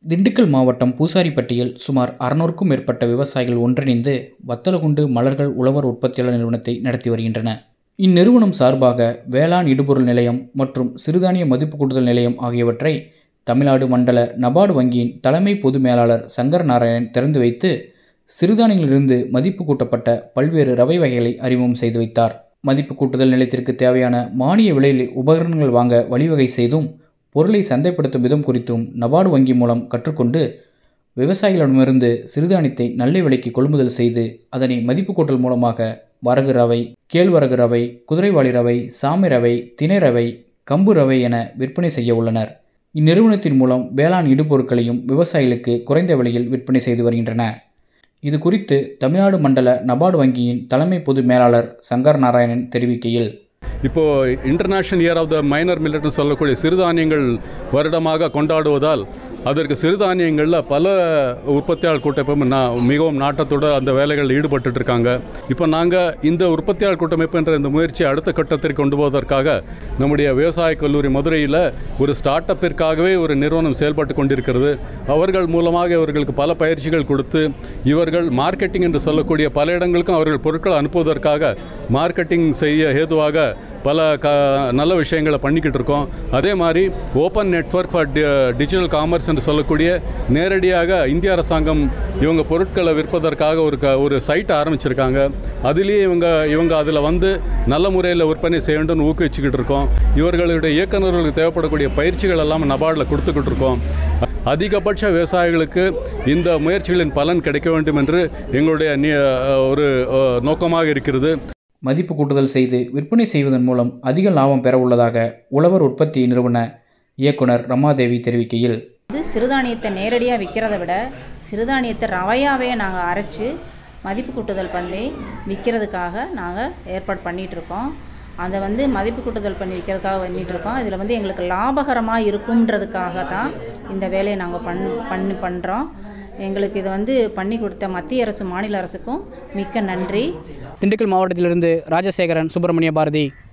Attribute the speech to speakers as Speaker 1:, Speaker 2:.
Speaker 1: திண்டுக்கல் மாவட்டம் பூசாரிப்பட்டியில் சுமார் 600க்கும் மேற்பட்ட விவசாயிகள் ஒன்றிணைந்து வத்தலகுண்டு மலர்கள் உழவர் உற்பத்தியாளர் நிறுவனத்தை நடத்தி வருகின்றன. இந்நிறுவனம் சார்பாக வேளாண் இடுபொருள் நிலையம் மற்றும் சிறுதானிய மதிப்பு கூட்டுதல் நிலையம் ஆகியவற்றை தமிழ்நாடு மண்டல நபார்டு வங்கியின் தலைமை பொது மேலாளர் சங்கர் நாராயணன் திறந்து வைத்து சிறுதானியங்களிலிருந்து மதிப்பு கூட்டப்பட்ட பல்வேறு ரவை வகைகளை அறிமுகம் செய்து வைத்தார். மதிப்பு கூட்டுதல் நிலையத்திற்கு தேவையான மானிய விலையில் உபகரணங்கள் வாங்க வழிவகை செய்தும் பொருளை சந்தைப்படுத்தும் விதம் குறித்தும் நபார்டு வங்கி மூலம் கற்றுக்கொண்டு விவசாயிகளிடமிருந்து சிறுதானியத்தை நல்ல விலைக்கு கொள்முதல் செய்து அதனை மதிப்பு கூட்டல் மூலமாக வரகு ரவை, கேழ்வரகு ரவை, குதிரைவாலி ரவை, சாமை ரவை, திணை ரவை, கம்பு ரவை என விற்பனை செய்ய உள்ளனர். இந்நிறுவனத்தின் மூலம் வேளாண் இடுபொருட்களையும் விவசாயிகளுக்கு குறைந்த விலையில் விற்பனை செய்து வருகின்றன. இது குறித்து தமிழ்நாடு மண்டல நபார்டு வங்கியின் தலைமை பொது மேலாளர் சங்கர் நாராயணன் தெரிவிக்கையில்,
Speaker 2: இப்போது international year of the minor மில்லட்னு சொல்லக்கூடிய சிறுதானியங்கள் வருடமாக கொண்டாடுவதால் அதற்கு சிறுதானியங்களில் பல உற்பத்தியாளர் கூட்டமைப்பு மிகவும் நாட்டத்தோடு அந்த வேலைகளில் ஈடுபட்டு இருக்காங்க. இப்போ நாங்கள் இந்த உற்பத்தியாளர் கூட்டமைப்பு என்ற இந்த முயற்சியை அடுத்த கட்டத்திற்கு கொண்டு போவதற்காக நம்முடைய விவசாய கல்லூரி மதுரையில் ஒரு ஸ்டார்ட் அப்பிற்காகவே ஒரு நிறுவனம் செயல்பட்டு கொண்டிருக்கிறது. அவர்கள் மூலமாக இவர்களுக்கு பல பயிற்சிகள் கொடுத்து இவர்கள் மார்க்கெட்டிங் என்று சொல்லக்கூடிய பல இடங்களுக்கும் அவர்கள் பொருட்களை அனுப்புவதற்காக மார்க்கெட்டிங் செய்ய ஏதுவாக பல நல்ல விஷயங்களை பண்ணிக்கிட்டு இருக்கோம். அதே மாதிரி open network for digital commerce என்று சொல்லக்கூடிய நேரடியாக இந்திய அரசாங்கம் இவங்க பொருட்களை விற்பதற்காக ஒரு சைட்டை ஆரம்பிச்சிருக்காங்க. அதுலேயே இவங்க அதில் வந்து நல்ல முறையில் விற்பனை செய்ய வேண்டும் ஊக்குவிச்சுக்கிட்டு இருக்கோம். இவர்களுடைய இயக்குநர்களுக்கு தேவைப்படக்கூடிய பயிற்சிகள் எல்லாம் நபார்டில் கொடுத்துக்கிட்டு இருக்கோம். அதிகபட்ச விவசாயிகளுக்கு இந்த முயற்சிகளின் பலன் கிடைக்க வேண்டும் என்று எங்களுடைய ஒரு நோக்கமாக இருக்கிறது.
Speaker 1: மதிப்பு கூட்டுதல் செய்து விற்பனை செய்வதன் மூலம் அதிக லாபம் பெற உள்ளதாக உழவர் உற்பத்தி நிறுவன இயக்குனர் ரமாதேவி தெரிவிக்கையில்,
Speaker 3: சிறுதானியத்தை நேரடியாக விற்கிறத விட சிறுதானியத்தை ரவையாகவே நாங்கள் அரைச்சி மதிப்பு கூட்டுதல் பண்ணி விற்கிறதுக்காக நாங்கள் ஏற்பாடு பண்ணிகிட்ருக்கோம். அதை மதிப்பு கூட்டுதல் பண்ணி விற்கிறதுக்காக பண்ணிகிட்ருக்கோம். இதில் எங்களுக்கு லாபகரமாக இருக்கும்ன்றதுக்காக தான் இந்த வேலையை நாங்கள் பண்ணுறோம். எங்களுக்கு இதை பண்ணி கொடுத்த மத்திய அரசு மாநில அரசுக்கும் மிக்க நன்றி.
Speaker 1: திண்டுக்கல் மாவட்டத்திலிருந்து ராஜசேகரன், சுப்பிரமணிய பாரதி.